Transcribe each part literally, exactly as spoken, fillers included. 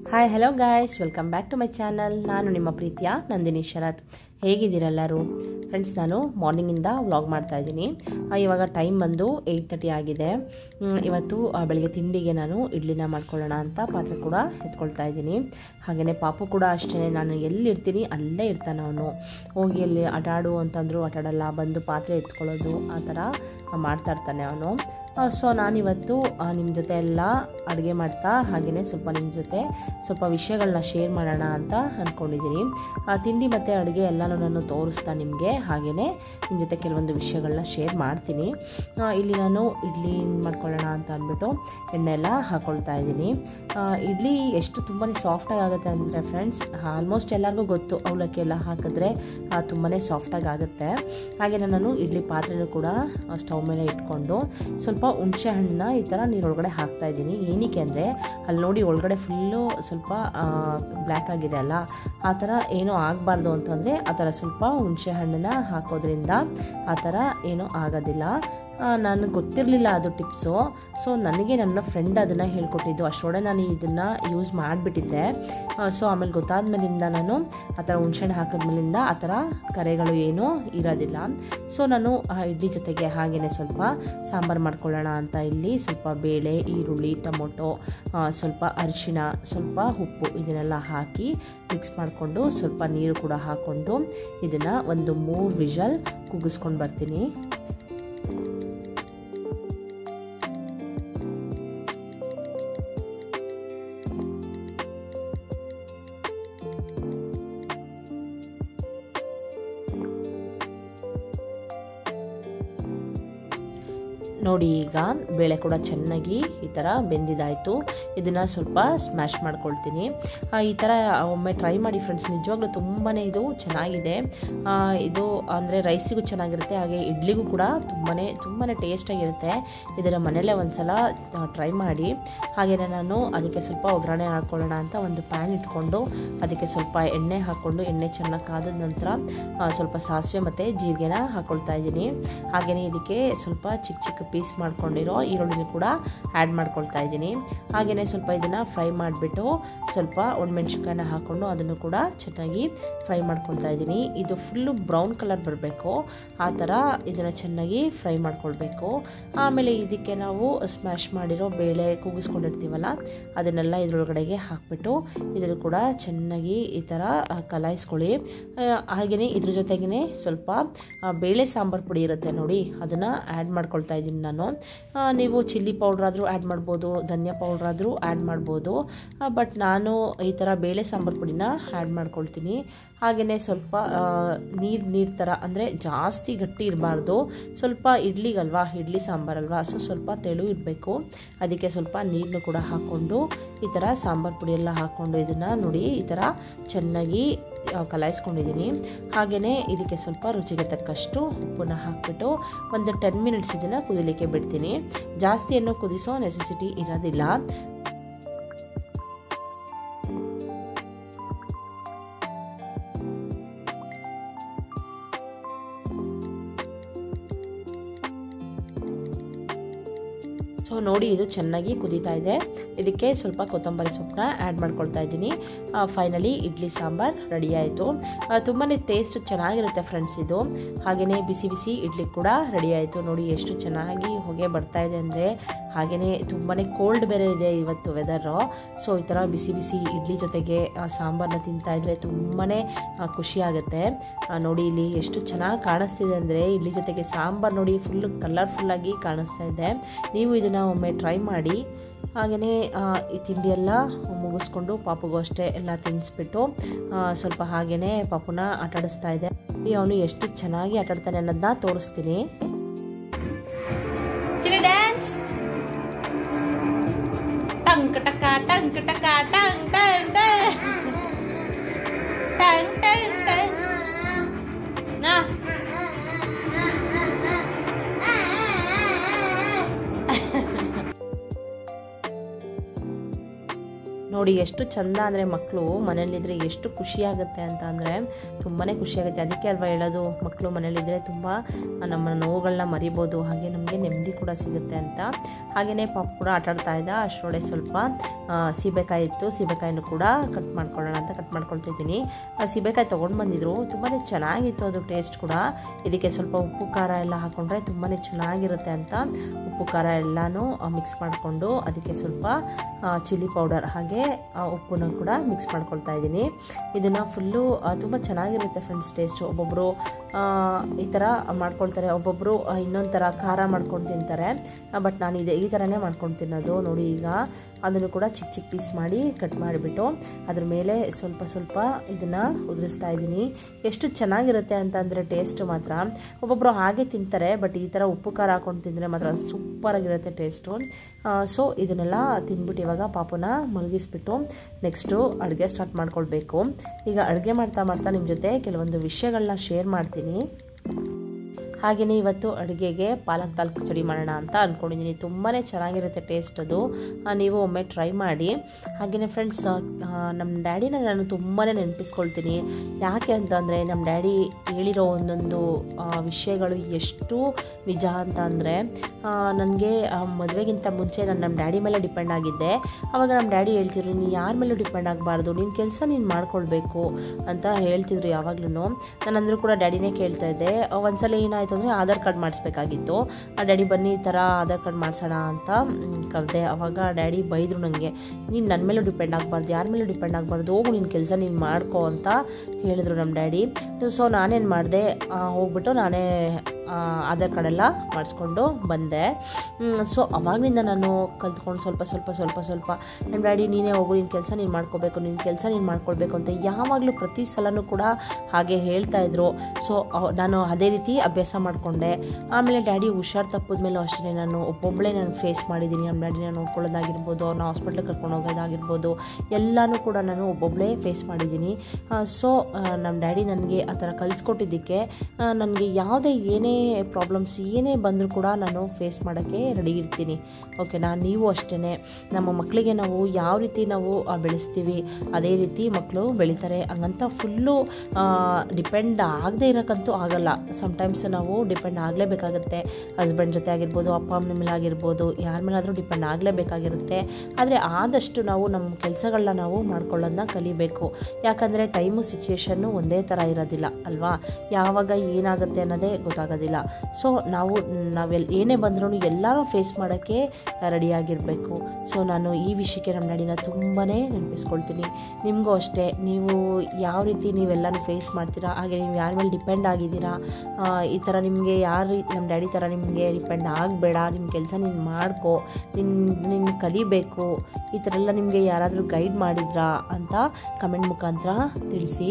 Hi hello guys, welcome back to my channel. ನಾನು ನಿಮ್ಮ ಪ್ರೀತಿಯ ನಂದಿನಿ ಶರತ್. ಹೇಗಿದ್ದೀರೆಲ್ಲರೂ ಫ್ರೆಂಡ್ಸ್? ನಾನು ಮಾರ್ನಿಂಗಿಂದ ವ್ಲಾಗ್ ಮಾಡ್ತಾ ಇದ್ದೀನಿ. ಇವಾಗ ಟೈಮ್ ಬಂದು ಏಯ್ಟ್ ತರ್ಟಿ ಆಗಿದೆ. ಇವತ್ತು ಬೆಳಗ್ಗೆ ತಿಂಡಿಗೆ ನಾನು ಇಡ್ಲಿನ ಮಾಡ್ಕೊಳ್ಳೋಣ ಅಂತ ಪಾತ್ರೆ ಕೂಡ ಎತ್ಕೊಳ್ತಾ ಇದ್ದೀನಿ. ಹಾಗೆಯೇ ಪಾಪು ಕೂಡ ಅಷ್ಟೇ, ನಾನು ಎಲ್ಲಿರ್ತೀನಿ ಅಲ್ಲೇ ಇರ್ತಾನೆ. ಅವನು ಹೋಗಿ ಅಲ್ಲಿ ಆಟಾಡು ಅಂತಂದ್ರು ಆಟಾಡಲ್ಲ, ಬಂದು ಪಾತ್ರೆ ಎತ್ಕೊಳ್ಳೋದು ಆ ಥರ ಮಾಡ್ತಾ ಇರ್ತಾನೆ ಅವನು. ಸೊ ನಾನಿವತ್ತು ನಿಮ್ಮ ಜೊತೆ ಎಲ್ಲ ಅಡುಗೆ ಮಾಡ್ತಾ ಹಾಗೆಯೇ ಸ್ವಲ್ಪ ನಿಮ್ಮ ಜೊತೆ ಸ್ವಲ್ಪ ವಿಷಯಗಳನ್ನ ಶೇರ್ ಮಾಡೋಣ ಅಂತ ಅಂದ್ಕೊಂಡಿದ್ದೀನಿ. ತಿಂಡಿ ಮತ್ತು ಅಡುಗೆ ಎಲ್ಲನೂ ನಾನು ತೋರಿಸ್ತಾ ನಿಮಗೆ, ಹಾಗೆಯೇ ನಿಮ್ಮ ಜೊತೆ ಕೆಲವೊಂದು ವಿಷಯಗಳನ್ನ ಶೇರ್ ಮಾಡ್ತೀನಿ. ಇಲ್ಲಿ ನಾನು ಇಡ್ಲಿ ಮಾಡ್ಕೊಳ್ಳೋಣ ಅಂತ ಅಂದ್ಬಿಟ್ಟು ಎಣ್ಣೆ ಎಲ್ಲ ಹಾಕ್ಕೊಳ್ತಾ ಇದ್ದೀನಿ. ಇಡ್ಲಿ ಎಷ್ಟು ತುಂಬಾ ಸಾಫ್ಟಾಗಿ ಆಗುತ್ತೆ ಅಂದರೆ ಫ್ರೆಂಡ್ಸ್, ಆಲ್ಮೋಸ್ಟ್ ಎಲ್ಲರಿಗೂ ಗೊತ್ತು, ಅವಲಕ್ಕಿ ಎಲ್ಲ ಹಾಕಿದ್ರೆ ತುಂಬಾ ಸಾಫ್ಟಾಗಿ ಆಗುತ್ತೆ. ಹಾಗೆಯೇ ನಾನು ಇಡ್ಲಿ ಪಾತ್ರೆನೂ ಕೂಡ ಸ್ಟವ್ ಮೇಲೆ ಇಟ್ಕೊಂಡು ಸ್ವಲ್ಪ ಹುಣಸೆ ಹಣ್ಣನ್ನ ಈ ಥರ ನೀರೊಳಗಡೆ ಹಾಕ್ತಾ ಇದ್ದೀನಿ. ಏನಕ್ಕೆ ಅಂದರೆ ಅಲ್ಲಿ ನೋಡಿ ಒಳಗಡೆ ಫುಲ್ಲು ಸ್ವಲ್ಪ ಬ್ಲ್ಯಾಕ್ ಆಗಿದೆ ಅಲ್ಲ, ಆ ಥರ ಏನೂ ಆಗಬಾರ್ದು ಅಂತಂದರೆ ಆ ಥರ ಸ್ವಲ್ಪ ಹುಣಸೆ ಹಣ್ಣನ್ನ ಹಾಕೋದ್ರಿಂದ ಆ ಥರ ಏನೂ ಆಗೋದಿಲ್ಲ. ನನಗೆ ಗೊತ್ತಿರಲಿಲ್ಲ ಅದು ಟಿಪ್ಸು. ಸೊ ನನಗೆ ನನ್ನ ಫ್ರೆಂಡ್ ಅದನ್ನು ಹೇಳ್ಕೊಟ್ಟಿದ್ದು, ಅಷ್ಟೊಡೆ ನಾನು ಇದನ್ನು ಯೂಸ್ ಮಾಡಿಬಿಟ್ಟಿದ್ದೆ. ಸೊ ಆಮೇಲೆ ಗೊತ್ತಾದ ಮೇಲಿಂದ ನಾನು ಆ ಥರ ಹುಣ್ಸೆಹಣ್ಣು ಹಾಕಿದ್ಮೇಲಿಂದ ಆ ಥರ ಕರೆಗಳು ಏನೂ ಇರೋದಿಲ್ಲ. ಸೊ ನಾನು ಇಡ್ಲಿ ಜೊತೆಗೆ ಹಾಗೆಯೇ ಸ್ವಲ್ಪ ಸಾಂಬಾರು ಮಾಡ್ಕೊಳ್ಳೋಣ ಅಂತ ಇಲ್ಲಿ ಸ್ವಲ್ಪ ಬೇಳೆ, ಈರುಳ್ಳಿ, ಟೊಮೊಟೊ, ಸ್ವಲ್ಪ ಅರಿಶಿಣ, ಸ್ವಲ್ಪ ಉಪ್ಪು ಇದನ್ನೆಲ್ಲ ಹಾಕಿ ಮಿಕ್ಸ್ ಮಾಡಿಕೊಂಡು ಸ್ವಲ್ಪ ನೀರು ಕೂಡ ಹಾಕ್ಕೊಂಡು ಇದನ್ನು ಒಂದು ಮೂರು ವಿಷಲ್ ಕೂಗಿಸ್ಕೊಂಡು ಬರ್ತೀನಿ. ನೋಡಿ ಈಗ ಬೇಳೆ ಕೂಡ ಚೆನ್ನಾಗಿ ಈ ಥರ ಬೆಂದಿದ್ದಾಯಿತು. ಇದನ್ನು ಸ್ವಲ್ಪ ಸ್ಮ್ಯಾಶ್ ಮಾಡ್ಕೊಳ್ತೀನಿ. ಈ ಥರ ಒಮ್ಮೆ ಟ್ರೈ ಮಾಡಿ ಫ್ರೆಂಡ್ಸ್, ನಿಜವಾಗ್ಲೂ ತುಂಬಾ ಇದು ಚೆನ್ನಾಗಿದೆ. ಇದು ಅಂದರೆ ರೈಸಿಗೂ ಚೆನ್ನಾಗಿರುತ್ತೆ, ಹಾಗೆ ಇಡ್ಲಿಗೂ ಕೂಡ ತುಂಬಾ ತುಂಬಾ ಟೇಸ್ಟಾಗಿರುತ್ತೆ. ಇದನ್ನು ಮನೆಯಲ್ಲೇ ಒಂದು ಸಲ ಟ್ರೈ ಮಾಡಿ. ಹಾಗೆಯೇ ನಾನು ಅದಕ್ಕೆ ಸ್ವಲ್ಪ ಒಗ್ಗರಣೆ ಹಾಕ್ಕೊಳ್ಳೋಣ ಅಂತ ಒಂದು ಪ್ಯಾನ್ ಇಟ್ಕೊಂಡು ಅದಕ್ಕೆ ಸ್ವಲ್ಪ ಎಣ್ಣೆ ಹಾಕ್ಕೊಂಡು ಎಣ್ಣೆ ಚೆನ್ನಾಗಿ ಕಾದ ನಂತರ ಸ್ವಲ್ಪ ಸಾಸಿವೆ ಮತ್ತು ಜೀರಿಗೆನ ಹಾಕ್ಕೊಳ್ತಾ ಇದ್ದೀನಿ. ಹಾಗೆಯೇ ಇದಕ್ಕೆ ಸ್ವಲ್ಪ ಚಿಕ್ಕ ಚಿಕ್ಕ ಪೀಸ್ ಮಾಡ್ಕೊಂಡಿರೋ ಈರುಳ್ಳಿನೂ ಕೂಡ ಆ್ಯಡ್ ಮಾಡ್ಕೊಳ್ತಾ ಇದ್ದೀನಿ. ಹಾಗೆಯೇ ಸ್ವಲ್ಪ ಇದನ್ನು ಫ್ರೈ ಮಾಡಿಬಿಟ್ಟು ಸ್ವಲ್ಪ ಒಣಮೆಣ್ಸಿನ್ಕಾಯಿನ ಹಾಕ್ಕೊಂಡು ಅದನ್ನು ಕೂಡ ಚೆನ್ನಾಗಿ ಫ್ರೈ ಮಾಡ್ಕೊಳ್ತಾ ಇದ್ದೀನಿ. ಇದು ಫುಲ್ಲು ಬ್ರೌನ್ ಕಲರ್ ಬರಬೇಕು, ಆ ಥರ ಇದನ್ನು ಚೆನ್ನಾಗಿ ಫ್ರೈ ಮಾಡ್ಕೊಳ್ಬೇಕು. ಆಮೇಲೆ ಇದಕ್ಕೆ ನಾವು ಸ್ಮ್ಯಾಶ್ ಮಾಡಿರೋ ಬೇಳೆ ಕೂಗಿಸ್ಕೊಂಡಿರ್ತೀವಲ್ಲ ಅದನ್ನೆಲ್ಲ ಇದರೊಳಗಡೆಗೆ ಹಾಕ್ಬಿಟ್ಟು ಇದನ್ನು ಕೂಡ ಚೆನ್ನಾಗಿ ಈ ಥರ ಕಲಾಯಿಸ್ಕೊಳ್ಳಿ. ಹಾಗೆಯೇ ಇದ್ರ ಜೊತೆಗೇ ಸ್ವಲ್ಪ ಬೇಳೆ ಸಾಂಬಾರು ಪುಡಿ ಇರುತ್ತೆ ನೋಡಿ, ಅದನ್ನು ಆ್ಯಡ್ ಮಾಡ್ಕೊಳ್ತಾ ಇದ್ದೀನಿ ನಾನು. ನೀವು ಚಿಲ್ಲಿ ಪೌಡ್ರಾದರೂ ಆ್ಯಡ್ ಮಾಡ್ಬೋದು, ಧನಿಯಾ ಪೌಡ್ರಾದರೂ ಆ್ಯಡ್ ಮಾಡ್ಬೋದು, ಬಟ್ ನಾನು ಈ ಥರ ಬೇಳೆ ಸಾಂಬಾರು ಪುಡಿನ ಆ್ಯಡ್ ಮಾಡ್ಕೊಳ್ತೀನಿ. ಹಾಗೆಯೇ ಸ್ವಲ್ಪ ನೀರು ನೀರು ಥರ, ಅಂದರೆ ಜಾಸ್ತಿ ಗಟ್ಟಿ ಇರಬಾರ್ದು, ಸ್ವಲ್ಪ ಇಡ್ಲಿಗಲ್ವಾ, ಇಡ್ಲಿ ಸಾಂಬಾರಲ್ವಾ, ಸೊ ಸ್ವಲ್ಪ ತೆಳು ಇರಬೇಕು. ಅದಕ್ಕೆ ಸ್ವಲ್ಪ ನೀರನ್ನು ಕೂಡ ಹಾಕ್ಕೊಂಡು ಈ ಥರ ಸಾಂಬಾರು ಪುಡಿ ಎಲ್ಲ ಹಾಕ್ಕೊಂಡು ಇದನ್ನು ನೋಡಿ ಈ ಥರ ಚೆನ್ನಾಗಿ ಕಲಾಯಿಸ್ಕೊಂಡಿದ್ದೀನಿ. ಹಾಗೆಯೇ ಇದಕ್ಕೆ ಸ್ವಲ್ಪ ರುಚಿಗೆ ತಕ್ಕಷ್ಟು ಉಪ್ಪನ್ನ ಹಾಕ್ಬಿಟ್ಟು ಒಂದು ಟೆನ್ ಮಿನಿಟ್ಸ್ ಇದನ್ನು ಕುದಿಲಿಕ್ಕೆ ಬಿಡ್ತೀನಿ. ಜಾಸ್ತಿ ಏನೋ ಕುದಿಸೋ ನೆಸೆಸಿಟಿ ಇರೋದಿಲ್ಲ. ಸೊ ನೋಡಿ ಇದು ಚೆನ್ನಾಗಿ ಕುದೀತಾ ಇದೆ. ಇದಕ್ಕೆ ಸ್ವಲ್ಪ ಕೊತ್ತಂಬರಿ ಸೊಪ್ಪನ್ನ ಆ್ಯಡ್ ಮಾಡ್ಕೊಳ್ತಾ ಇದ್ದೀನಿ. ಫೈನಲಿ ಇಡ್ಲಿ ಸಾಂಬಾರ್ ರೆಡಿ ಆಯಿತು. ತುಂಬಾ ಟೇಸ್ಟ್ ಚೆನ್ನಾಗಿರುತ್ತೆ ಫ್ರೆಂಡ್ಸ್ ಇದು. ಹಾಗೆಯೇ ಬಿಸಿ ಬಿಸಿ ಇಡ್ಲಿ ಕೂಡ ರೆಡಿ ಆಯಿತು. ನೋಡಿ ಎಷ್ಟು ಚೆನ್ನಾಗಿ ಹೊಗೆ ಬರ್ತಾ ಇದೆ ಅಂದರೆ, ಹಾಗೆಯೇ ತುಂಬಾ ಕೋಲ್ಡ್ ಬೇರೆ ಇದೆ ಇವತ್ತು ವೆದರು. ಸೊ ಈ ಥರ ಬಿಸಿ ಬಿಸಿ ಇಡ್ಲಿ ಜೊತೆಗೆ ಸಾಂಬಾರನ್ನ ತಿಂತಾ ಇದ್ರೆ ತುಂಬಾ ಖುಷಿಯಾಗುತ್ತೆ. ನೋಡಿ ಇಲ್ಲಿ ಎಷ್ಟು ಚೆನ್ನಾಗಿ ಕಾಣಿಸ್ತಿದೆ ಅಂದರೆ, ಇಡ್ಲಿ ಜೊತೆಗೆ ಸಾಂಬಾರು ನೋಡಿ ಫುಲ್ ಕಲರ್ಫುಲ್ಲಾಗಿ ಕಾಣಿಸ್ತಾ ಇದೆ. ನೀವು ಇದನ್ನು ಒಮ್ಮೆ ಟ್ರೈ ಮಾಡಿ. ಹಾಗೆಯೇ ಈ ತಿಂಡಿಯೆಲ್ಲ ಮುಗಿಸ್ಕೊಂಡು ಪಾಪುಗೂ ಅಷ್ಟೇ ಎಲ್ಲ ತಿನ್ನಿಸ್ಬಿಟ್ಟು ಸ್ವಲ್ಪ ಹಾಗೆಯೇ ಪಾಪುನ ಆಟಾಡಿಸ್ತಾ ಇದೆ. ಅವನು ಎಷ್ಟು ಚೆನ್ನಾಗಿ ಆಟಾಡ್ತಾನೆ ಅನ್ನೋದನ್ನ ತೋರಿಸ್ತೀನಿ. ಡ್ಯಾನ್ಸ್ ಟಂಕ್ ಟಕ ಟಂಕ್ ಟಕ ಟಂಕ್ ಟಂಕ್ ಟಂಕ್ ಟಂಕ್ ಟಂಕ್ ನಾ ನೋಡಿ ಎಷ್ಟು ಚಂದ ಅಂದರೆ ಮಕ್ಕಳು ಮನೇಲಿದ್ದರೆ ಎಷ್ಟು ಖುಷಿಯಾಗುತ್ತೆ ಅಂತ ಅಂದರೆ ತುಂಬಾ ಖುಷಿಯಾಗುತ್ತೆ. ಅದಕ್ಕೆ ಅಲ್ವಾ ಹೇಳೋದು, ಮಕ್ಕಳು ಮನೇಲಿದ್ದರೆ ತುಂಬ ನಮ್ಮ ನೋವುಗಳನ್ನ ಮರಿಬೋದು, ಹಾಗೆ ನಮಗೆ ನೆಮ್ಮದಿ ಕೂಡ ಸಿಗುತ್ತೆ ಅಂತ. ಹಾಗೆಯೇ ಪಾಪ ಕೂಡ ಆಟಾಡ್ತಾ ಇದ್ದ. ಅಷ್ಟರೊಳಗೆ ಸ್ವಲ್ಪ ಸೀಬೆಕಾಯಿ ಇತ್ತು, ಸೀಬೆಕಾಯಿನೂ ಕೂಡ ಕಟ್ ಮಾಡ್ಕೊಳ್ಳೋಣ ಅಂತ ಕಟ್ ಮಾಡ್ಕೊಳ್ತಿದ್ದೀನಿ. ಸೀಬೆಕಾಯಿ ತೊಗೊಂಡು ಬಂದಿದ್ರು, ತುಂಬಾ ಚೆನ್ನಾಗಿತ್ತು ಅದು ಟೇಸ್ಟ್ ಕೂಡ. ಇದಕ್ಕೆ ಸ್ವಲ್ಪ ಉಪ್ಪು ಖಾರ ಎಲ್ಲ ಹಾಕ್ಕೊಂಡ್ರೆ ತುಂಬಾ ಚೆನ್ನಾಗಿರುತ್ತೆ ಅಂತ ಉಪ್ಪು ಖಾರ ಎಲ್ಲನೂ ಮಿಕ್ಸ್ ಮಾಡಿಕೊಂಡು ಅದಕ್ಕೆ ಸ್ವಲ್ಪ ಚಿಲ್ಲಿ ಪೌಡರ್ ಹಾಗೆ ಉಪ್ಪನ್ನು ಕೂಡ ಮಿಕ್ಸ್ ಮಾಡ್ಕೊಳ್ತಾ ಇದ್ದೀನಿ. ಇದನ್ನು ಫುಲ್ಲು ತುಂಬ ಚೆನ್ನಾಗಿರುತ್ತೆ ಫ್ರೆಂಡ್ಸ್ ಟೇಸ್ಟು. ಒಬ್ಬೊಬ್ಬರು ಈ ಥರ ಮಾಡ್ಕೊಳ್ತಾರೆ, ಒಬ್ಬೊಬ್ಬರು ಇನ್ನೊಂದು ಥರ ಖಾರ ಮಾಡ್ಕೊಂಡು ತಿಂತಾರೆ. ಬಟ್ ನಾನು ಇದೆ ಈ ಥರನೇ ಮಾಡ್ಕೊಂಡು ತಿನ್ನೋದು. ನೋಡಿ ಈಗ ಅದನ್ನು ಕೂಡ ಚಿಕ್ಕ ಚಿಕ್ಕ ಪೀಸ್ ಮಾಡಿ ಕಟ್ ಮಾಡಿಬಿಟ್ಟು ಅದ್ರ ಮೇಲೆ ಸ್ವಲ್ಪ ಸ್ವಲ್ಪ ಇದನ್ನು ಉದುರಿಸ್ತಾ ಇದ್ದೀನಿ. ಎಷ್ಟು ಚೆನ್ನಾಗಿರುತ್ತೆ ಅಂತಂದರೆ ಟೇಸ್ಟು ಮಾತ್ರ. ಒಬ್ಬೊಬ್ಬರು ಹಾಗೆ ತಿಂತಾರೆ, ಬಟ್ ಈ ಥರ ಉಪ್ಪು ಖಾರ ಹಾಕೊಂಡು ತಿಂದರೆ ಮಾತ್ರ ಸೂಪರಾಗಿರುತ್ತೆ ಟೇಸ್ಟು. ಸೊ ಇದನ್ನೆಲ್ಲ ತಿಂದ್ಬಿಟ್ಟು ಇವಾಗ ಪಾಪನ ಮಲಗಿಸ್ಬಿಟ್ಟು ನೆಕ್ಸ್ಟು ಅಡುಗೆ ಸ್ಟಾರ್ಟ್ ಮಾಡ್ಕೊಳ್ಬೇಕು. ಈಗ ಅಡುಗೆ ಮಾಡ್ತಾ ಮಾಡ್ತಾ ನಿಮ್ಮ ಜೊತೆ ಕೆಲವೊಂದು ವಿಷಯಗಳನ್ನ ಶೇರ್ ಮಾಡ್ತೀನಿ. ಹಾಗೆಯೇ ಇವತ್ತು ಅಡುಗೆಗೆ ಪಾಲಕ್ ದಾಲ್ ಕಿಚಡಿ ಮಾಡೋಣ ಅಂತ ಅಂದ್ಕೊಂಡಿದ್ದೀನಿ. ತುಂಬಾ ಚೆನ್ನಾಗಿರುತ್ತೆ ಟೇಸ್ಟ್ ಅದು, ನೀವು ಒಮ್ಮೆ ಟ್ರೈ ಮಾಡಿ. ಹಾಗೆಯೇ ಫ್ರೆಂಡ್ಸ್, ನಮ್ಮ ಡ್ಯಾಡಿನ ನಾನು ತುಂಬಾ ನೆನಪಿಸ್ಕೊಳ್ತೀನಿ. ಯಾಕೆ ಅಂತಂದರೆ ನಮ್ಮ ಡ್ಯಾಡಿ ಹೇಳಿರೋ ಒಂದೊಂದು ವಿಷಯಗಳು ಎಷ್ಟು ನಿಜ ಅಂತ ಅಂದರೆ, ನನಗೆ ಮದುವೆಗಿಂತ ಮುಂಚೆ ನಾನು ನಮ್ಮ ಡ್ಯಾಡಿ ಮೇಲೆ ಡಿಪೆಂಡ್ ಆಗಿದ್ದೆ. ಆವಾಗ ನಮ್ಮ ಡ್ಯಾಡಿ ಹೇಳ್ತಿದ್ರು, ನೀನು ಯಾರ ಮೇಲೂ ಡಿಪೆಂಡ್ ಆಗಬಾರ್ದು, ನಿನ್ನ ಕೆಲಸ ನೀನು ಮಾಡ್ಕೊಳ್ಬೇಕು ಅಂತ ಹೇಳ್ತಿದ್ರು ಯಾವಾಗ್ಲೂ. ನಾನು ಅಂದರೂ ಕೂಡ ಡ್ಯಾಡಿನೇ ಕೇಳ್ತಾ ಇದ್ದೆ. ಒಂದ್ಸಲ ಏನಾಯಿತು ಅಂದರೆ ಆಧಾರ್ ಕಾರ್ಡ್ ಮಾಡಿಸ್ಬೇಕಾಗಿತ್ತು. ಆ ಡ್ಯಾಡಿ ಬನ್ನಿ ಈ ಥರ ಆಧಾರ್ ಕಾರ್ಡ್ ಮಾಡಿಸೋಣ ಅಂತ ಕರೆದೆ. ಆವಾಗ ಡ್ಯಾಡಿ ಬೈದರು ನನಗೆ, ನೀನು ನನ್ನ ಮೇಲೂ ಡಿಪೆಂಡ್ ಆಗಬಾರ್ದು, ಯಾರ ಮೇಲೂ ಡಿಪೆಂಡ್ ಆಗಬಾರ್ದು, ಹೋಗು ನಿನ್ನ ಕೆಲಸ ನೀನು ಮಾಡ್ಕೊ ಅಂತ ಹೇಳಿದ್ರು ನಮ್ಮ ಡ್ಯಾಡಿ. ಸೊ ನಾನೇನು ಮಾಡಿದೆ, ಹೋಗ್ಬಿಟ್ಟು ನಾನೇ ಆಧಾರ್ ಕಾರ್ಡೆಲ್ಲ ಮಾಡಿಸ್ಕೊಂಡು ಬಂದೆ. ಸೊ ಅವಾಗಲಿಂದ ನಾನು ಕಲ್ತ್ಕೊಂಡು ಸ್ವಲ್ಪ ಸ್ವಲ್ಪ ಸ್ವಲ್ಪ ಸ್ವಲ್ಪ ನಮ್ಮ ಡ್ಯಾಡಿ ನೀನೇ ಹೋಗು, ನಿನ್ನ ಕೆಲಸ ನೀನು ಮಾಡ್ಕೋಬೇಕು, ನಿನ್ನ ಕೆಲಸ ನೀನು ಮಾಡ್ಕೊಳ್ಬೇಕು ಅಂತ ಯಾವಾಗಲೂ ಪ್ರತಿ ಸಲನೂ ಕೂಡ ಹಾಗೆ ಹೇಳ್ತಾಯಿದ್ರು. ಸೊ ನಾನು ಅದೇ ರೀತಿ ಅಭ್ಯಾಸ ಮಾಡಿಕೊಂಡೆ. ಆಮೇಲೆ ಡ್ಯಾಡಿ ಹುಷಾರು ತಪ್ಪಿದ ಮೇಲೂ ಅಷ್ಟೇ ನಾನು ಒಬ್ಬೊಬ್ಬಳೇ ನಾನು ಫೇಸ್ ಮಾಡಿದ್ದೀನಿ. ನಮ್ಮ ಡ್ಯಾಡಿನ ನೋಡ್ಕೊಳ್ಳೋದಾಗಿರ್ಬೋದು, ಅವ್ರನ್ನ ಹಾಸ್ಪಿಟ್ಲಿಗೆ ಕರ್ಕೊಂಡು ಹೋಗೋದಾಗಿರ್ಬೋದು, ಎಲ್ಲನೂ ಕೂಡ ನಾನು ಒಬ್ಬೊಬ್ಬಳೇ ಫೇಸ್ ಮಾಡಿದ್ದೀನಿ. ಸೊ ನಮ್ಮ ಡ್ಯಾಡಿ ನನಗೆ ಆ ಥರ ಕಲಿಸ್ಕೊಟ್ಟಿದ್ದಕ್ಕೆ ನನಗೆ ಯಾವುದೇ ಏನೇ ಪ್ರಾಬ್ಲಮ್ಸ್ ಏನೇ ಬಂದರೂ ಕೂಡ ನಾನು ಫೇಸ್ ಮಾಡೋಕ್ಕೆ ರೆಡಿ ಇರ್ತೀನಿ. ಓಕೆನಾ? ನೀವು ಅಷ್ಟೇ, ನಮ್ಮ ಮಕ್ಕಳಿಗೆ ನಾವು ಯಾವ ರೀತಿ ನಾವು ಬೆಳೆಸ್ತೀವಿ ಅದೇ ರೀತಿ ಮಕ್ಕಳು ಬೆಳೀತಾರೆ. ಹಂಗಂತ ಫುಲ್ಲು ಡಿಪೆಂಡ್ ಆಗದೆ ಇರೋಕ್ಕಂತೂ ಆಗಲ್ಲ. ಸಮ್ಟೈಮ್ಸ್ ನಾವು ಡಿಪೆಂಡ್ ಆಗಲೇಬೇಕಾಗುತ್ತೆ. ಹಸ್ಬೆಂಡ್ ಜೊತೆ ಆಗಿರ್ಬೋದು, ಅಪ್ಪ ಅಮ್ಮನ ಮೇಲೆ ಆಗಿರ್ಬೋದು, ಯಾರ ಮೇಲಾದರೂ ಡಿಪೆಂಡ್ ಆಗಲೇಬೇಕಾಗಿರುತ್ತೆ. ಆದರೆ ಆದಷ್ಟು ನಾವು ನಮ್ಮ ಕೆಲಸಗಳನ್ನ ನಾವು ಮಾಡ್ಕೊಳ್ಳೋದನ್ನ ಕಲಿಬೇಕು. ಯಾಕಂದರೆ ಟೈಮು ಸಿಚುಯೇಷನ್ನು ಒಂದೇ ಥರ ಇರೋದಿಲ್ಲ ಅಲ್ವಾ? ಯಾವಾಗ ಏನಾಗುತ್ತೆ ಅನ್ನೋದೇ ಗೊತ್ತಾಗೋದಿಲ್ಲ. ಸೊ ನಾವು ನಾವೆಲ್ಲ ಏನೇ ಬಂದ್ರೂ ಎಲ್ಲರೂ ಫೇಸ್ ಮಾಡೋಕ್ಕೆ ರೆಡಿಯಾಗಿರಬೇಕು. ಸೊ ನಾನು ಈ ವಿಷಯಕ್ಕೆ ನಮ್ಮ ಡ್ಯಾಡಿನ ತುಂಬಾ ನೆನಪಿಸ್ಕೊಳ್ತೀನಿ. ನಿಮಗೂ ಅಷ್ಟೇ, ನೀವು ಯಾವ ರೀತಿ ನೀವೆಲ್ಲನೂ ಫೇಸ್ ಮಾಡ್ತೀರಾ, ಹಾಗೆ ನೀವು ಯಾರ ಮೇಲೆ ಡಿಪೆಂಡ್ ಆಗಿದ್ದೀರಾ, ಈ ಥರ ನಿಮಗೆ ಯಾರು ನಮ್ಮ ಡ್ಯಾಡಿ ಥರ ನಿಮಗೆ ಡಿಪೆಂಡ್ ಆಗಬೇಡ, ನಿಮ್ಮ ಕೆಲಸ ನೀನು ಮಾಡ್ಕೊ, ನಿನ್ನ ನಿನ್ನ ಕಲಿಬೇಕು, ಈ ಥರ ಎಲ್ಲ ನಿಮಗೆ ಯಾರಾದರೂ ಗೈಡ್ ಮಾಡಿದ್ರಾ ಅಂತ ಕಮೆಂಟ್ ಮುಖಾಂತರ ತಿಳಿಸಿ.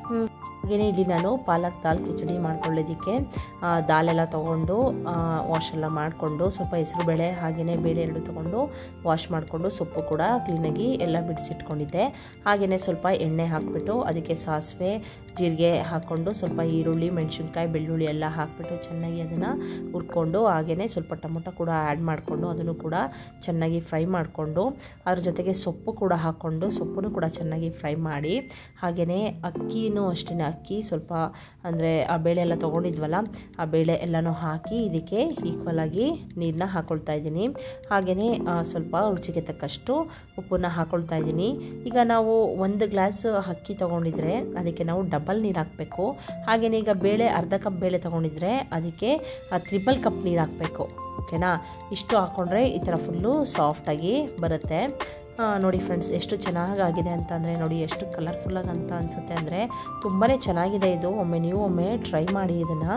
ಹಾಗೆಯೇ ಇಲ್ಲಿ ನಾನು ಪಾಲಕ್ ದಾಲ್ ಕಿಚಡಿ ಮಾಡ್ಕೊಳ್ಳೋದಕ್ಕೆ ದಾಲೆಲ್ಲ ತೊಗೊಂಡು ವಾಶೆಲ್ಲ ಮಾಡಿಕೊಂಡು, ಸ್ವಲ್ಪ ಹೆಸರು ಬೇಳೆ ಹಾಗೆಯೇ ಬೇಳೆ ಎರಡು ತೊಗೊಂಡು ವಾಶ್ ಮಾಡಿಕೊಂಡು ಸೊಪ್ಪು ಕೂಡ ಕ್ಲೀನಾಗಿ ಎಲ್ಲ ಬಿಡಿಸಿಟ್ಕೊಂಡಿದ್ದೆ. ಹಾಗೆಯೇ ಸ್ವಲ್ಪ ಎಣ್ಣೆ ಹಾಕಿಬಿಟ್ಟು ಅದಕ್ಕೆ ಸಾಸಿವೆ ಜೀರಿಗೆ ಹಾಕ್ಕೊಂಡು ಸ್ವಲ್ಪ ಈರುಳ್ಳಿ ಮೆಣಸಿನ್ಕಾಯಿ ಬೆಳ್ಳುಳ್ಳಿ ಎಲ್ಲ ಹಾಕಿಬಿಟ್ಟು ಚೆನ್ನಾಗಿ ಅದನ್ನು ಹುರ್ಕೊಂಡು, ಹಾಗೆಯೇ ಸ್ವಲ್ಪ ಟೊಮೊಟೊ ಕೂಡ ಆ್ಯಡ್ ಮಾಡಿಕೊಂಡು ಅದನ್ನು ಕೂಡ ಚೆನ್ನಾಗಿ ಫ್ರೈ ಮಾಡಿಕೊಂಡು, ಅದ್ರ ಜೊತೆಗೆ ಸೊಪ್ಪು ಕೂಡ ಹಾಕ್ಕೊಂಡು ಸೊಪ್ಪನ್ನು ಕೂಡ ಚೆನ್ನಾಗಿ ಫ್ರೈ ಮಾಡಿ, ಹಾಗೆಯೇ ಅಕ್ಕಿನೂ ಅಷ್ಟೇ, ಅಕ್ಕಿ ಸ್ವಲ್ಪ ಅಂದರೆ ಆ ಬೇಳೆ ಎಲ್ಲ ತೊಗೊಂಡಿದ್ವಲ್ಲ ಆ ಬೇಳೆ ಎಲ್ಲನೂ ಹಾಕಿ ಇದಕ್ಕೆ ಈಕ್ವಲ್ ಆಗಿ ನೀರನ್ನ ಹಾಕ್ಕೊಳ್ತಾ ಇದ್ದೀನಿ. ಹಾಗೆಯೇ ಸ್ವಲ್ಪ ರುಚಿಗೆ ತಕ್ಕಷ್ಟು ಉಪ್ಪನ್ನು ಹಾಕ್ಕೊಳ್ತಾ ಇದ್ದೀನಿ. ಈಗ ನಾವು ಒಂದು ಗ್ಲಾಸ್ ಅಕ್ಕಿ ತೊಗೊಂಡಿದ್ರೆ ಅದಕ್ಕೆ ನಾವು ಡಬಲ್ ನೀರು ಹಾಕಬೇಕು. ಹಾಗೆಯೇ ಈಗ ಬೇಳೆ ಅರ್ಧ ಕಪ್ ಬೇಳೆ ತೊಗೊಂಡಿದ್ರೆ ಅದಕ್ಕೆ ತ್ರಿಬಲ್ ಕಪ್ ನೀರು ಹಾಕಬೇಕು. ಓಕೆನಾ? ಇಷ್ಟು ಹಾಕ್ಕೊಂಡ್ರೆ ಈ ಥರ ಫುಲ್ಲು ಸಾಫ್ಟಾಗಿ ಬರುತ್ತೆ. ನೋಡಿ ಫ್ರೆಂಡ್ಸ್, ಎಷ್ಟು ಚೆನ್ನಾಗಾಗಿದೆ ಅಂತಂದರೆ, ನೋಡಿ ಎಷ್ಟು ಕಲರ್ಫುಲ್ಲಾಗಿ ಅಂತ ಅನಿಸುತ್ತೆ ಅಂದರೆ ತುಂಬಾ ಚೆನ್ನಾಗಿದೆ ಇದು. ಒಮ್ಮೆ ನೀವು ಒಮ್ಮೆ ಟ್ರೈ ಮಾಡಿ ಇದನ್ನು.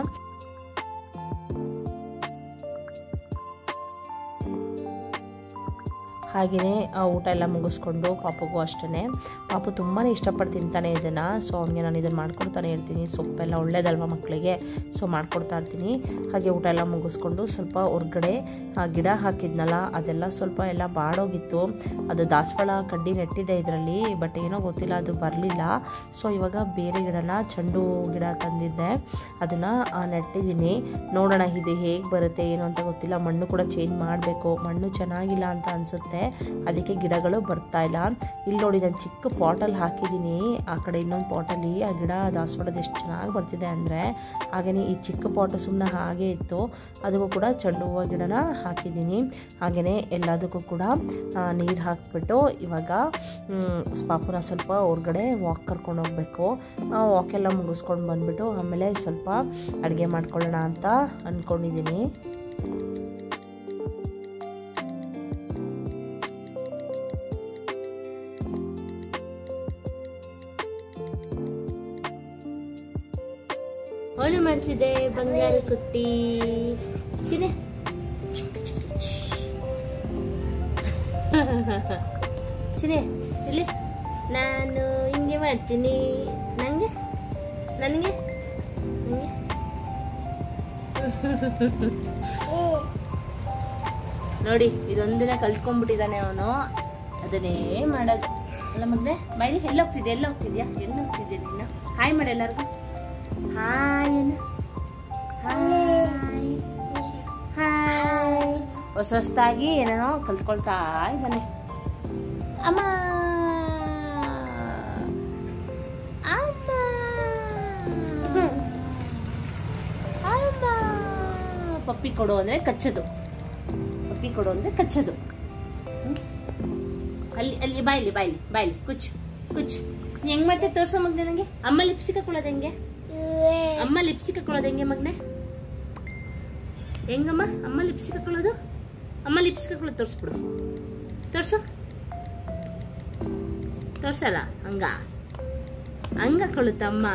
ಹಾಗೆಯೇ ಊಟ ಎಲ್ಲ ಮುಗಿಸ್ಕೊಂಡು ಪಾಪಗೂ ಅಷ್ಟೇ, ಪಾಪು ತುಂಬಾ ಇಷ್ಟಪಟ್ಟು ತಿಂತಾನೆ ಇದನ್ನು. ಸೊ ಅವನಿಗೆ ನಾನು ಇದನ್ನು ಮಾಡ್ಕೊಡ್ತಾನೆ ಇರ್ತೀನಿ. ಸೊಪ್ಪೆಲ್ಲ ಒಳ್ಳೇದಲ್ವ ಮಕ್ಕಳಿಗೆ, ಸೊ ಮಾಡ್ಕೊಡ್ತಾ ಇರ್ತೀನಿ. ಹಾಗೆ ಊಟ ಎಲ್ಲ ಮುಗಿಸ್ಕೊಂಡು ಸ್ವಲ್ಪ ಹೊರ್ಗಡೆ ಗಿಡ ಹಾಕಿದ್ನಲ್ಲ ಅದೆಲ್ಲ ಸ್ವಲ್ಪ ಎಲ್ಲ ಬಾಡೋಗಿತ್ತು. ಅದು ದಾಸವಾಳ ಕಡ್ಡಿ ನೆಟ್ಟಿದೆ ಇದರಲ್ಲಿ, ಬಟ್ ಏನೋ ಗೊತ್ತಿಲ್ಲ ಅದು ಬರಲಿಲ್ಲ. ಸೊ ಇವಾಗ ಬೇರೆ ಗಿಡನ ಚೆಂಡು ಗಿಡ ತಂದಿದ್ದೆ, ಅದನ್ನು ನೆಟ್ಟಿದ್ದೀನಿ. ನೋಡೋಣ ಇದು ಹೇಗೆ ಬರುತ್ತೆ ಏನು ಅಂತ ಗೊತ್ತಿಲ್ಲ. ಮಣ್ಣು ಕೂಡ ಚೇಂಜ್ ಮಾಡಬೇಕು, ಮಣ್ಣು ಚೆನ್ನಾಗಿಲ್ಲ ಅಂತ ಅನಿಸುತ್ತೆ. ಅದಕ್ಕೆ ಗಿಡಗಳು ಬರ್ತಾ ಇಲ್ಲ. ಇಲ್ಲಿ ನೋಡಿ ನಾನು ಚಿಕ್ಕ ಪಾಟಲ್ಲಿ ಹಾಕಿದ್ದೀನಿ, ಆ ಕಡೆ ಇನ್ನೊಂದು ಪಾಟಲ್ಲಿ ಆ ಗಿಡ ದಾಸವಾಳದ ಎಷ್ಟು ಚೆನ್ನಾಗಿ ಬರ್ತಿದೆ ಅಂದರೆ. ಹಾಗೆಯೇ ಈ ಚಿಕ್ಕ ಪಾಟು ಸುಮ್ಮನೆ ಹಾಗೆ ಇತ್ತು, ಅದಕ್ಕೂ ಕೂಡ ಚೆಂಡು ಹೂವು ಗಿಡನ ಹಾಕಿದ್ದೀನಿ. ಹಾಗೆಯೇ ಎಲ್ಲದಕ್ಕೂ ಕೂಡ ನೀರು ಹಾಕಿಬಿಟ್ಟು ಇವಾಗ ಪಾಪುನ ಸ್ವಲ್ಪ ಹೊರಗಡೆ ವಾಕ್ ಕರ್ಕೊಂಡು ಹೋಗಬೇಕು. ವಾಕೆಲ್ಲ ಮುಗಿಸ್ಕೊಂಡು ಬಂದುಬಿಟ್ಟು ಆಮೇಲೆ ಸ್ವಲ್ಪ ಅಡುಗೆ ಮಾಡ್ಕೊಳ್ಳೋಣ ಅಂತ ಅಂದ್ಕೊಂಡಿದ್ದೀನಿ. ಅವನು ಮಾಡ್ತಿದ್ದೆ ಬಂಗಾರ ಕುಟ್ಟಿ ಚಿನೆ ಚಿನೆ ಇಲ್ಲಿ ನಾನು ಹಿಂಗೆ ಮಾಡ್ತೀನಿ, ನನಗೆ ನನಗೆ ನೋಡಿ ಇದೊಂದನ್ನೇ ಕಲ್ತ್ಕೊಂಡ್ಬಿಟ್ಟಿದ್ದಾನೆ ಅವನು, ಅದನ್ನೇ ಮಾಡೋದು. ಅಲ್ಲ ಮಗನೆ ಬೈಲಿ, ಎಲ್ಲ ಹೋಗ್ತಿದ್ಯಾ ಎಲ್ಲ ಹೋಗ್ತಿದ್ಯಾ ಎಲ್ಲ ಹೋಗ್ತಿದ್ಯಾ ನೀನು? ಹಾಯ್ ಮಾಡಿ ಎಲ್ಲರಿಗೂ, ಹಾಯ್ ಹಾಯ್ ಹಾಯ್. ಹೊಸ ಹೊಸದಾಗಿ ಏನೇನೋ ಕಲ್ತ್ಕೊಳ್ತಾ ಇದ್ದಾನೆ. ಅಮ್ಮ ಅಮ್ಮ ಅಮ್ಮ. ಪಪ್ಪಿ ಕೊಡು ಅಂದ್ರೆ ಕಚ್ಚೋದು, ಪಪ್ಪಿ ಕೊಡು ಅಂದ್ರೆ ಕಚ್ಚೋದು. ಅಲ್ಲಿ ಅಲ್ಲಿ ಬಾಯ್ಲಿ ಬಾಯ್ಲಿ ಬಾಯ್ಲಿ ಕುಚ್ಚು ಕುಚ್ಚು. ಹೆಂಗ್ ಮಾಡ್ತೀಯ ತೋರ್ಸೋ ಮಗ್ನೆ ನಂಗೆ. ಅಮ್ಮ ಲಿಪ್ಸ್ಟಿಕ್ ಹಾಕೊಳ್ಳೋದು ಹೆಂಗೆ? ಅಮ್ಮ ಲಿಪ್ಸ್ಟಿಕ್ ಹಾಕೊಳ್ಳೋದು ಹೆಂಗೆ ಮಗ್ನೆ? ಹೆಂಗಮ್ಮ ಅಮ್ಮ ಲಿಪ್ಸ್ಟಿಕ್ ಹಾಕೊಳ್ಳೋದು? ಅಮ್ಮ ಲಿಪ್ಸ್ಟಿಕ್ ಹಾಕೊಳ್ಳೋದು ತೋರಿಸ್ಬಿಡು, ತೋರ್ಸು. ತೋರ್ಸಲ್ಲ ಹಂಗ ಹಂಗ ಹಾಕೊಳ್ಳುತ್ತಮ್ಮ.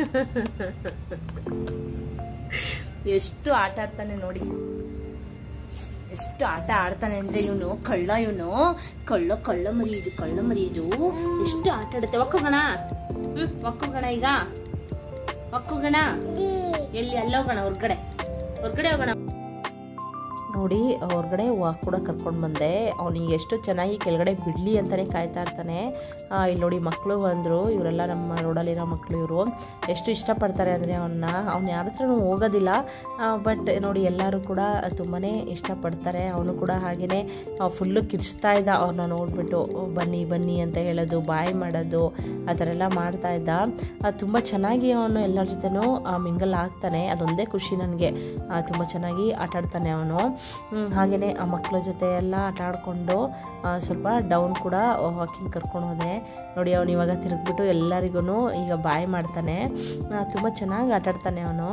ಎಷ್ಟು ಆಟ ಆಡ್ತಾನೆ ನೋಡಿ, ಎಷ್ಟು ಆಟ ಆಡ್ತಾನೆ ಅಂದ್ರೆ ಇವನು ಕಳ್ಳ, ಇವನು ಕಳ್ಳ ಕಳ್ಳ ಮರಿಯುದು ಕಳ್ಳ ಮರಿಯುದು ಎಷ್ಟು ಆಟ ಆಡುತ್ತೆ. ಒಕ್ಕೋಗೋಣ, ಹ್ಮ್ ಒಕ್ಕೋಗೋಣ, ಈಗ ಒಕ್ಕೋಗೋಣ. ಎಲ್ಲಿ ಅಲ್ಲೋಗೋಣ, ಹೊರ್ಗಡೆ ಹೊರ್ಗಡೆ ಹೋಗೋಣ. ನೋಡಿ ಹೊರಗಡೆ ವಾಕ್ ಕೂಡ ಕರ್ಕೊಂಡು ಬಂದೆ. ಅವನಿಗೆ ಎಷ್ಟು ಚೆನ್ನಾಗಿ ಕೆಳಗಡೆ ಬಿಡಲಿ ಅಂತಲೇ ಕಾಯ್ತಾ ಇರ್ತಾನೆ. ಇಲ್ಲಿ ನೋಡಿ ಮಕ್ಕಳು ಬಂದರು, ಇವರೆಲ್ಲ ನಮ್ಮ ರೋಡಲ್ಲಿರೋ ಮಕ್ಕಳು. ಇವರು ಎಷ್ಟು ಇಷ್ಟಪಡ್ತಾರೆ ಅಂದರೆ ಅವನ್ನ, ಅವ್ನು ಯಾರ ಹತ್ರನೂ ಹೋಗೋದಿಲ್ಲ. ಬಟ್ ನೋಡಿ ಎಲ್ಲರೂ ಕೂಡ ತುಂಬಾ ಇಷ್ಟಪಡ್ತಾರೆ. ಅವನು ಕೂಡ ಹಾಗೆಯೇ ಫುಲ್ಲು ಕಿರ್ಚ್ತಾ ಇದ್ದ ಅವ್ರನ್ನ ನೋಡಿಬಿಟ್ಟು, ಬನ್ನಿ ಬನ್ನಿ ಅಂತ ಹೇಳೋದು, ಬಾಯ್ ಮಾಡೋದು, ಆ ಥರ ಎಲ್ಲ ಮಾಡ್ತಾ ಇದ್ದ. ತುಂಬ ಚೆನ್ನಾಗಿ ಅವನು ಎಲ್ಲರ ಜೊತೆನೂ ಮಿಂಗಲ್ ಆಗ್ತಾನೆ. ಅದೊಂದೇ ಖುಷಿ ನನಗೆ, ತುಂಬ ಚೆನ್ನಾಗಿ ಆಟಾಡ್ತಾನೆ ಅವನು. ಹಾಗೆಯೇ ಆ ಮಕ್ಕಳ ಜೊತೆ ಎಲ್ಲ ಆಟ ಆಡಿಕೊಂಡು ಸ್ವಲ್ಪ ಡೌನ್ ಕೂಡ ವಾಕಿಂಗ್ ಕರ್ಕೊಂಡು ಹೋದೆ. ನೋಡಿ ಅವನು ಇವಾಗ ತಿರುಗಿಬಿಟ್ಟು ಎಲ್ಲರಿಗೂ ಈಗ ಬಾಯ್ ಮಾಡ್ತಾನೆ. ತುಂಬ ಚೆನ್ನಾಗಿ ಆಟಾಡ್ತಾನೆ ಅವನು.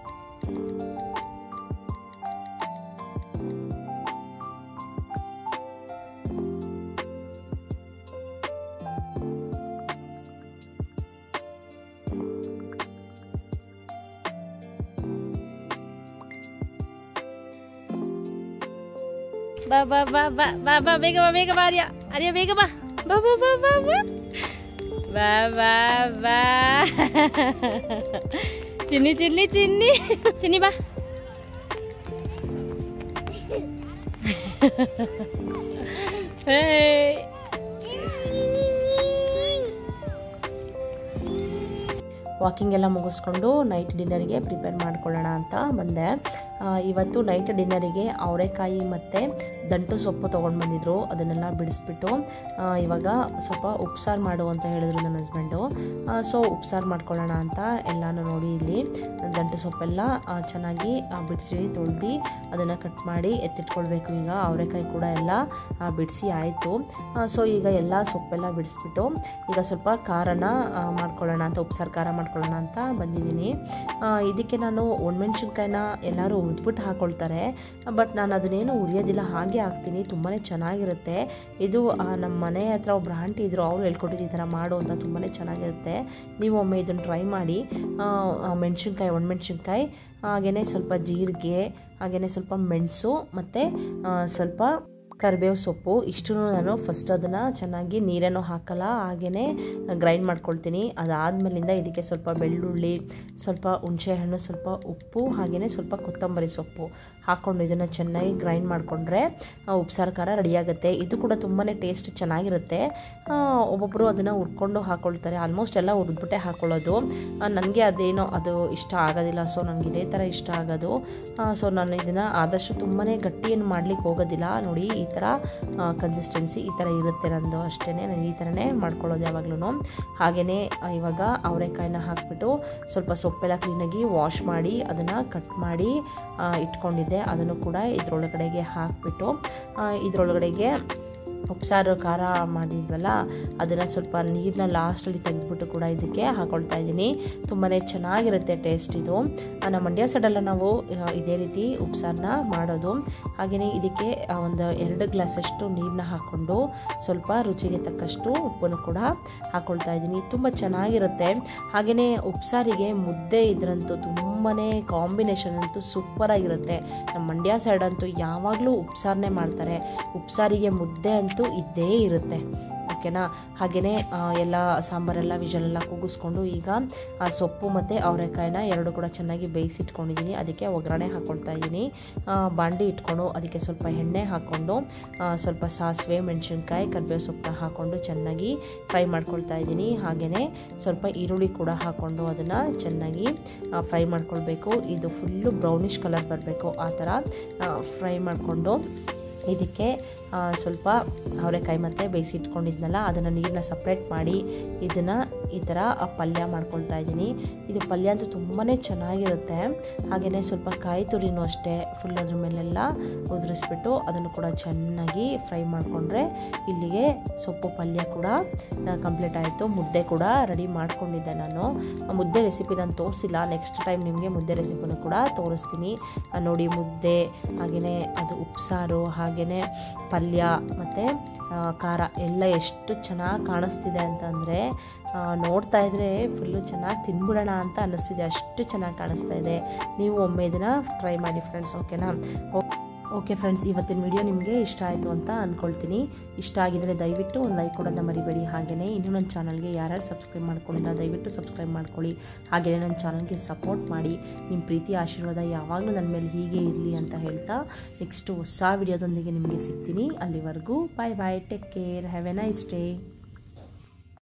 ಬಾ ಬಾ ಬಾ ಬಾ ಬಾ ಬಾ ಬೇಗ ಬಾ ಬೇಗ ಬಾ ಆರ್ಯ ಆರ್ಯ ಬೇಗ ಬಾ ಬಾ ಬಾ ಬಾ ಬಾ ಬಾ ಬಾ ಬಾ ಬಾ. ಚಿನ್ನಿ ಚಿನ್ನಿ ಚಿನ್ನಿ ಚಿನ್ನಿ ಬಾ. ಹೇ ವಾಕಿಂಗ್ ಎಲ್ಲ ಮುಗಿಸ್ಕೊಂಡು ನೈಟ್ ಡಿನ್ನರಿಗೆ ಪ್ರಿಪೇರ್ ಮಾಡ್ಕೊಳ್ಳೋಣ ಅಂತ ಬಂದೆ. ಇವತ್ತು ನೈಟ್ ಡಿನ್ನರಿಗೆ ಅವರೆಕಾಯಿ ಮತ್ತು ದಂಟು ಸೊಪ್ಪು ತೊಗೊಂಡು ಬಂದಿದ್ರು. ಅದನ್ನೆಲ್ಲ ಬಿಡಿಸ್ಬಿಟ್ಟು ಇವಾಗ ಸ್ವಲ್ಪ ಉಪ್ಸಾರು ಮಾಡು ಅಂತ ಹೇಳಿದ್ರು ನನ್ನ ಹಸ್ಬೆಂಡು. ಸೊ ಉಪ್ಸಾರು ಮಾಡ್ಕೊಳ್ಳೋಣ ಅಂತ ಎಲ್ಲನೂ ನೋಡಿ ಇಲ್ಲಿ ದಂಟು ಸೊಪ್ಪೆಲ್ಲ ಚೆನ್ನಾಗಿ ಬಿಡಿಸಿ ತೊಳ್ದು ಅದನ್ನು ಕಟ್ ಮಾಡಿ ಎತ್ತಿಟ್ಕೊಳ್ಬೇಕು. ಈಗ ಅವರೆಕಾಯಿ ಕೂಡ ಎಲ್ಲ ಬಿಡಿಸಿ ಆಯಿತು. ಸೊ ಈಗ ಎಲ್ಲ ಸೊಪ್ಪೆಲ್ಲ ಬಿಡಿಸ್ಬಿಟ್ಟು ಈಗ ಸ್ವಲ್ಪ ಖಾರನ ಮಾಡ್ಕೊಳ್ಳೋಣ ಅಂತ, ಉಪ್ಸಾರು ಖಾರ ಮಾಡ್ಕೊಳ್ಳೋಣ ಅಂತ ಬಂದಿದ್ದೀನಿ. ಇದಕ್ಕೆ ನಾನು ಒಣಮೆಣ್ಸಿನ್ಕಾಯಿನ ಎಲ್ಲರೂ ಹುರಿದ್ಬಿಟ್ಟು ಹಾಕ್ಕೊಳ್ತಾರೆ, ಬಟ್ ನಾನು ಅದನ್ನೇನು ಉರಿಯೋದಿಲ್ಲ, ಹಾಗೆ ಹಾಕ್ತೀನಿ. ತುಂಬಾ ಚೆನ್ನಾಗಿರುತ್ತೆ ಇದು. ನಮ್ಮ ಮನೆ ಹತ್ರ ಒಬ್ರು ಆಂಟಿ ಇದ್ರು, ಅವರು ಹೇಳ್ಕೊಟ್ಟಿದ್ದು ಈ ಥರ ಮಾಡು ಅಂತ. ತುಂಬಾ ಚೆನ್ನಾಗಿರುತ್ತೆ, ನೀವು ಒಮ್ಮೆ ಇದನ್ನು ಟ್ರೈ ಮಾಡಿ. ಮೆಣಸಿನ್ಕಾಯಿ ಒಣಮೆಣ್ಸಿನ್ಕಾಯಿ ಹಾಗೆಯೇ ಸ್ವಲ್ಪ ಜೀರಿಗೆ, ಹಾಗೆಯೇ ಸ್ವಲ್ಪ ಮೆಣಸು ಮತ್ತು ಸ್ವಲ್ಪ ಕರಿಬೇವು ಸೊಪ್ಪು, ಇಷ್ಟು ನಾನು ಫಸ್ಟ್ ಅದನ್ನು ಚೆನ್ನಾಗಿ ನೀರೇನೋ ಹಾಕಲ್ಲ, ಹಾಗೆಯೇ ಗ್ರೈಂಡ್ ಮಾಡ್ಕೊಳ್ತೀನಿ. ಅದಾದಮೇಲಿಂದ ಇದಕ್ಕೆ ಸ್ವಲ್ಪ ಬೆಳ್ಳುಳ್ಳಿ, ಸ್ವಲ್ಪ ಹುಣಸೆಹಣ್ಣು, ಸ್ವಲ್ಪ ಉಪ್ಪು, ಹಾಗೆಯೇ ಸ್ವಲ್ಪ ಕೊತ್ತಂಬರಿ ಸೊಪ್ಪು ಹಾಕ್ಕೊಂಡು ಇದನ್ನು ಚೆನ್ನಾಗಿ ಗ್ರೈಂಡ್ ಮಾಡಿಕೊಂಡ್ರೆ ಉಪ್ಸಾರು ಖಾರ ರೆಡಿಯಾಗುತ್ತೆ. ಇದು ಕೂಡ ತುಂಬಾ ಟೇಸ್ಟ್ ಚೆನ್ನಾಗಿರುತ್ತೆ. ಒಬ್ಬೊಬ್ಬರು ಅದನ್ನು ಹುರ್ಕೊಂಡು ಹಾಕ್ಕೊಳ್ತಾರೆ, ಆಲ್ಮೋಸ್ಟ್ ಎಲ್ಲ ಹುರಿದ್ಬಿಟ್ಟೆ ಹಾಕ್ಕೊಳ್ಳೋದು. ನನಗೆ ಅದೇನೋ ಅದು ಇಷ್ಟ ಆಗೋದಿಲ್ಲ, ಸೊ ನನಗೆ ಇದೇ ಥರ ಇಷ್ಟ ಆಗೋದು. ಸೊ ನಾನು ಇದನ್ನು ಆದಷ್ಟು ತುಂಬಾ ಗಟ್ಟಿ ಏನು ಮಾಡ್ಲಿಕ್ಕೆ ಹೋಗೋದಿಲ್ಲ. ನೋಡಿ ಈ ಈ ಥರ ಕನ್ಸಿಸ್ಟೆನ್ಸಿ ಈ ಥರ ಇರುತ್ತೆ ನಂದು ಅಷ್ಟೇ. ನಾನು ಈ ಥರನೇ ಮಾಡ್ಕೊಳ್ಳೋದು ಯಾವಾಗಲೂ. ಹಾಗೆಯೇ ಇವಾಗ ಅವರೆಕಾಯಿನ ಹಾಕಿಬಿಟ್ಟು ಸ್ವಲ್ಪ ಸೊಪ್ಪೆಲ್ಲ ಕ್ಲೀನಾಗಿ ವಾಶ್ ಮಾಡಿ ಅದನ್ನು ಕಟ್ ಮಾಡಿ ಇಟ್ಕೊಂಡಿದ್ದೆ. ಅದನ್ನು ಕೂಡ ಇದರೊಳಗಡೆಗೆ ಹಾಕಿಬಿಟ್ಟು ಇದರೊಳಗಡೆಗೆ ಉಪ್ಸಾರು ಖಾರ ಮಾಡಿದ್ವಲ್ಲ ಅದನ್ನು ಸ್ವಲ್ಪ ನೀರನ್ನ ಲಾಸ್ಟಲ್ಲಿ ತೆಗೆದುಬಿಟ್ಟು ಕೂಡ ಇದಕ್ಕೆ ಹಾಕ್ಕೊಳ್ತಾ ಇದ್ದೀನಿ. ತುಂಬಾ ಚೆನ್ನಾಗಿರುತ್ತೆ ಟೇಸ್ಟ್ ಇದು. ನಮ್ಮ ಮಂಡ್ಯ ಸೈಡೆಲ್ಲ ನಾವು ಇದೇ ರೀತಿ ಉಪ್ಸಾರನ್ನ ಮಾಡೋದು. ಹಾಗೆಯೇ ಇದಕ್ಕೆ ಒಂದು ಎರಡು ಗ್ಲಾಸಷ್ಟು ನೀರನ್ನ ಹಾಕ್ಕೊಂಡು ಸ್ವಲ್ಪ ರುಚಿಗೆ ತಕ್ಕಷ್ಟು ಉಪ್ಪನ್ನು ಕೂಡ ಹಾಕ್ಕೊಳ್ತಾ ಇದ್ದೀನಿ. ತುಂಬ ಚೆನ್ನಾಗಿರುತ್ತೆ. ಹಾಗೆಯೇ ಉಪ್ಸಾರಿಗೆ ಮುದ್ದೆ ಇದರಂತೂ ತುಂಬಾ ಕಾಂಬಿನೇಷನ್ ಅಂತೂ ಸೂಪರಾಗಿರುತ್ತೆ. ನಮ್ಮ ಮಂಡ್ಯ ಸೈಡ್ ಅಂತೂ ಯಾವಾಗಲೂ ಉಪ್ಸಾರನ್ನೇ ಮಾಡ್ತಾರೆ. ಉಪ್ಸಾರಿಗೆ ಮುದ್ದೆ ಅಂತೂ ಇದ್ದೇ ಇರುತ್ತೆ. ಓಕೆನಾ. ಹಾಗೆಯೇ ಎಲ್ಲ ಸಾಂಬಾರೆಲ್ಲ ವಿಜಲೆಲ್ಲ ಕೂಗಿಸ್ಕೊಂಡು ಈಗ ಆ ಸೊಪ್ಪು ಮತ್ತು ಅವರೆಕಾಯಿನ ಎರಡು ಕೂಡ ಚೆನ್ನಾಗಿ ಬೇಯಿಸಿಟ್ಕೊಂಡಿದ್ದೀನಿ. ಅದಕ್ಕೆ ಒಗ್ಗರಣೆ ಹಾಕ್ಕೊಳ್ತಾ ಇದ್ದೀನಿ. ಬಾಂಡಿ ಇಟ್ಕೊಂಡು ಅದಕ್ಕೆ ಸ್ವಲ್ಪ ಎಣ್ಣೆ ಹಾಕ್ಕೊಂಡು ಸ್ವಲ್ಪ ಸಾಸಿವೆ, ಮೆಣಸಿನ್ಕಾಯಿ, ಕರಿಬೇವು ಸೊಪ್ಪನ್ನ ಹಾಕ್ಕೊಂಡು ಚೆನ್ನಾಗಿ ಫ್ರೈ ಮಾಡ್ಕೊಳ್ತಾ ಇದ್ದೀನಿ. ಹಾಗೆಯೇ ಸ್ವಲ್ಪ ಈರುಳ್ಳಿ ಕೂಡ ಹಾಕ್ಕೊಂಡು ಅದನ್ನು ಚೆನ್ನಾಗಿ ಫ್ರೈ ಮಾಡ್ಕೊಳ್ಬೇಕು. ಇದು ಫುಲ್ಲು ಬ್ರೌನಿಷ್ ಕಲರ್ ಬರಬೇಕು. ಆ ಥರ ಫ್ರೈ ಮಾಡಿಕೊಂಡು ಇದಕ್ಕೆ ಸ್ವಲ್ಪ ಅವರೆಕಾಯಿ ಮತ್ತು ಬೇಯಿಸಿ ಇಟ್ಕೊಂಡಿದ್ನಲ್ಲ ಅದನ್ನು ನೀರನ್ನ ಸಪ್ರೇಟ್ ಮಾಡಿ ಇದನ್ನು ಈ ಥರ ಪಲ್ಯ ಮಾಡ್ಕೊಳ್ತಾ ಇದ್ದೀನಿ. ಇದು ಪಲ್ಯ ಅಂತೂ ತುಂಬಾ ಚೆನ್ನಾಗಿರುತ್ತೆ. ಹಾಗೆಯೇ ಸ್ವಲ್ಪ ಕಾಯಿ ತುರಿನೂ ಅಷ್ಟೇ ಫುಲ್ ಅದ್ರ ಮೇಲೆಲ್ಲ ಉದುರಿಸ್ಬಿಟ್ಟು ಅದನ್ನು ಕೂಡ ಚೆನ್ನಾಗಿ ಫ್ರೈ ಮಾಡಿಕೊಂಡ್ರೆ ಇಲ್ಲಿಗೆ ಸೊಪ್ಪು ಪಲ್ಯ ಕೂಡ ಕಂಪ್ಲೀಟ್ ಆಯಿತು. ಮುದ್ದೆ ಕೂಡ ರೆಡಿ ಮಾಡ್ಕೊಂಡಿದ್ದೆ ನಾನು. ಮುದ್ದೆ ರೆಸಿಪಿ ನಾನು ತೋರಿಸಿಲ್ಲ. ನೆಕ್ಸ್ಟ್ ಟೈಮ್ ನಿಮಗೆ ಮುದ್ದೆ ರೆಸಿಪಿನೂ ಕೂಡ ತೋರಿಸ್ತೀನಿ ನೋಡಿ. ಮುದ್ದೆ ಹಾಗೆಯೇ ಅದು ಉಪ್ಸಾರು ಹಾಗೆಯೇ ಪಲ್ಯ ಮತ್ತು ಖಾರ ಎಲ್ಲ ಎಷ್ಟು ಚೆನ್ನಾಗಿ ಕಾಣಿಸ್ತಿದೆ ಅಂತಂದರೆ ನೋಡ್ತಾ ಇದ್ದರೆ ಫುಲ್ಲು ಚೆನ್ನಾಗಿ ತಿನ್ಬಿಡೋಣ ಅಂತ ಅನ್ನಿಸ್ತಿದೆ. ಅಷ್ಟು ಚೆನ್ನಾಗಿ ಕಾಣಿಸ್ತಾ ಇದೆ. ನೀವು ಒಮ್ಮೆ ಇದನ್ನು ಟ್ರೈ ಮಾಡಿ ಫ್ರೆಂಡ್ಸ್. ಓಕೆನಾ. ಓಕೆ ಫ್ರೆಂಡ್ಸ್, ಇವತ್ತಿನ ವಿಡಿಯೋ ನಿಮಗೆ ಇಷ್ಟ ಆಯಿತು ಅಂತ ಅಂದ್ಕೊಳ್ತೀನಿ. ಇಷ್ಟ ಆಗಿದರೆ ದಯವಿಟ್ಟು ಒಂದು ಲೈಕ್ ಕೊಡೋದನ್ನ ಮರಿಬೇಡಿ. ಹಾಗೆಯೇ ಇನ್ನೂ ನನ್ನ ಚಾನಲ್ಗೆ ಯಾರ್ಯಾರು ಸಬ್ಸ್ಕ್ರೈಬ್ ಮಾಡ್ಕೊಂಡಿಲ್ಲ ದಯವಿಟ್ಟು ಸಬ್ಸ್ಕ್ರೈಬ್ ಮಾಡ್ಕೊಳ್ಳಿ. ಹಾಗೆಯೇ ನನ್ನ ಚಾನಲ್ಗೆ ಸಪೋರ್ಟ್ ಮಾಡಿ. ನಿಮ್ಮ ಪ್ರೀತಿ ಆಶೀರ್ವಾದ ಯಾವಾಗಲೂ ನನ್ನ ಮೇಲೆ ಹೀಗೆ ಇರಲಿ ಅಂತ ಹೇಳ್ತಾ ನೆಕ್ಸ್ಟ್ ಹೊಸ ವಿಡಿಯೋದೊಂದಿಗೆ ನಿಮಗೆ ಸಿಗ್ತೀನಿ. ಅಲ್ಲಿವರೆಗೂ bye bye, take care, have a nice day.